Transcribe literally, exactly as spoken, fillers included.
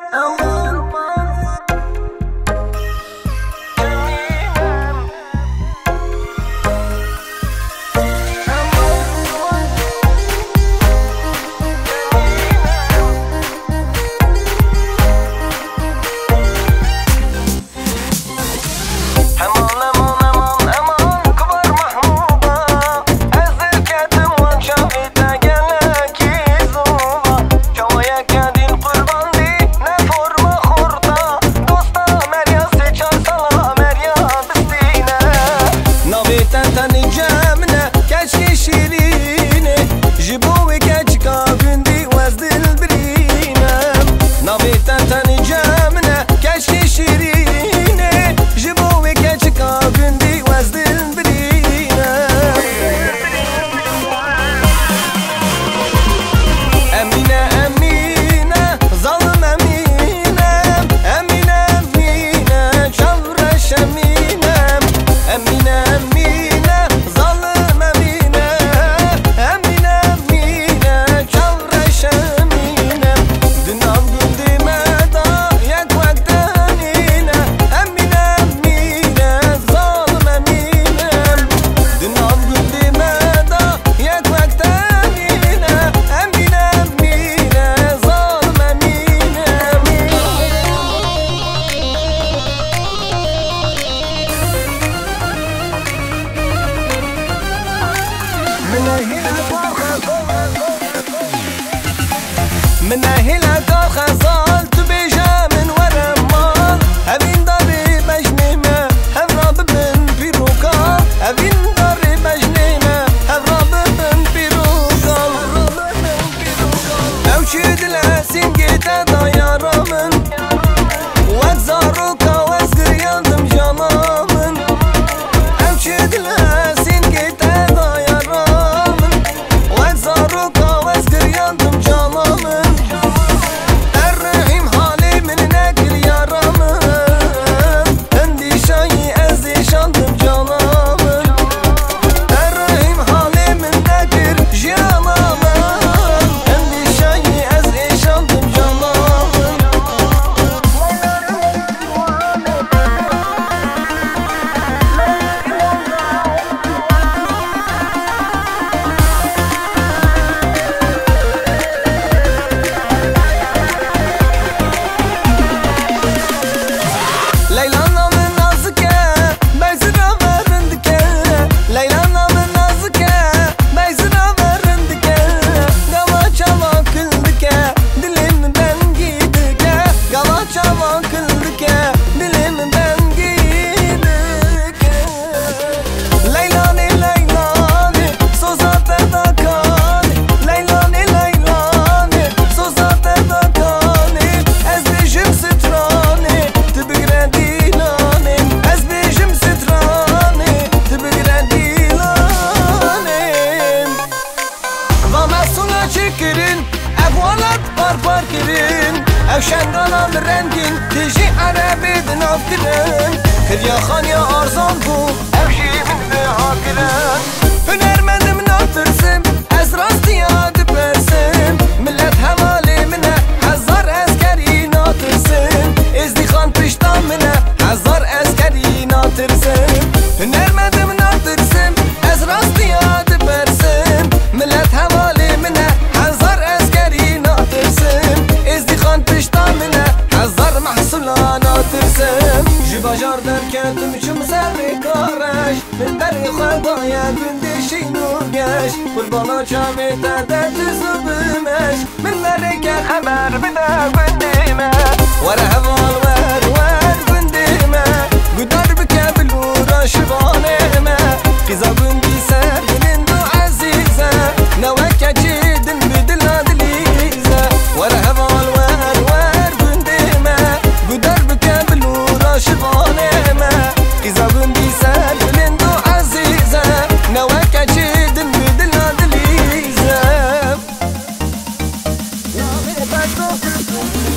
من أهلها دار خزال تبيجا من ورا مال هبين داري مجنيمة هفراب بن بيروكا هبين داري مجنيمة هفراب بن بيروكا موجود الأسين جيتا دايارا من وزاروكا وزقر يندم جانا من موجود الأسين جيتا دايارا من وزاروكا وزقر يندم جانا من شنگانم رنگین تیجی عربی دناف کرن کریا خان یا آرزان بو اوشی من به ها کرن هنرمندم ناترسم از راستی یاد برسم ملت حوالی منه هزار اسکری ناترسم ازدی خان پشتان منه هزار اسکری ناترسم هنرمندم ناترسم از راستی یاد برسم ملت حوالی منه هزار اسکری ناترسم ازدی خان پشتان منه هزار محصولا ناترسم جی بجار در کتم چم سر کارش من بری خدای گندشی نورگش قربانا چامی تردت زبمش من بری که خبر بده گندیمه ور هوال ور ور گندیمه گدار بکه بلورا شبانیمه قیزا گندی سر گلندو عزیزه نوکه جیدن بدلا دلیزه ور هوال ور ور گندیمه گدار بکه بلورا شبانیمه قیزا گندی سر گلندو عزیزه نوکه جیدن بدلا دلیزه